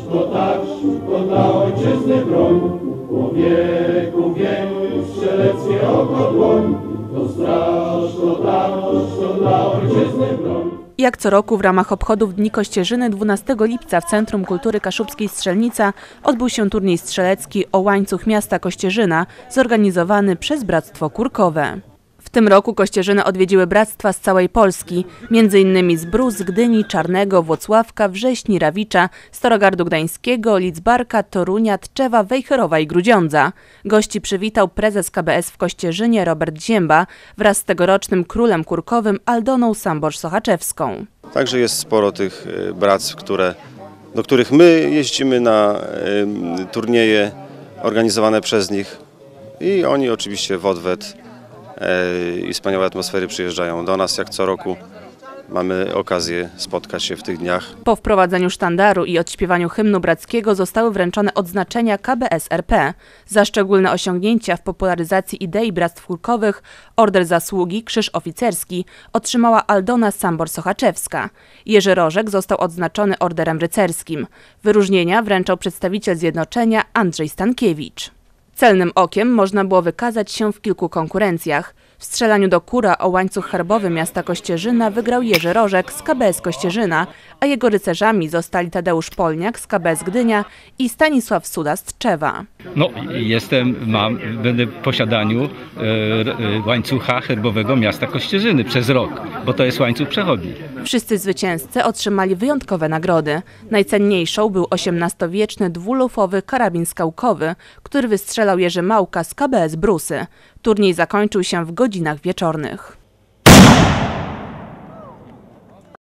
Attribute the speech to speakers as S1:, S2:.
S1: szybko dla ojczyzny broń. Człowieku wiek, strzeleckie oko dłoń. To straż, to daność, to dla ojczyzny broń.
S2: Jak co roku w ramach obchodów Dni Kościerzyny 12 lipca w Centrum Kultury Kaszubskiej Strzelnica odbył się turniej strzelecki o łańcuch miasta Kościerzyna zorganizowany przez Bractwo Kurkowe. W tym roku Kościerzyny odwiedziły bractwa z całej Polski, m.in. z Brus, Gdyni, Czarnego, Włocławka, Wrześni, Rawicza, Starogardu Gdańskiego, Lidzbarka, Torunia, Tczewa, Wejherowa i Grudziądza. Gości przywitał prezes KBS w Kościerzynie Robert Zięba wraz z tegorocznym królem kurkowym Aldoną Samborz-Sochaczewską.
S3: Także jest sporo tych bractw, do których my jeździmy na turnieje organizowane przez nich i oni oczywiście w odwet i wspaniałe atmosfery przyjeżdżają do nas, jak co roku mamy okazję spotkać się w tych dniach.
S2: Po wprowadzeniu sztandaru i odśpiewaniu hymnu brackiego zostały wręczone odznaczenia KBS RP. Za szczególne osiągnięcia w popularyzacji idei bractw kurkowych Order Zasługi, Krzyż Oficerski otrzymała Aldona Sambor-Sochaczewska. Jerzy Rożek został odznaczony Orderem Rycerskim. Wyróżnienia wręczał przedstawiciel Zjednoczenia Andrzej Stankiewicz. Celnym okiem można było wykazać się w kilku konkurencjach. W strzelaniu do kura o łańcuch herbowy miasta Kościerzyna wygrał Jerzy Rożek z KBS Kościerzyna, a jego rycerzami zostali Tadeusz Polniak z KBS Gdynia i Stanisław Suda z Tczewa.
S4: Będę w posiadaniu łańcucha herbowego miasta Kościerzyny przez rok, bo to jest łańcuch przechodni.
S2: Wszyscy zwycięzcy otrzymali wyjątkowe nagrody. Najcenniejszą był XVIII-wieczny dwulufowy karabin skałkowy, który wystrzelał Jerzy Małka z KBS Brusy. Turniej zakończył się w godzinach wieczornych.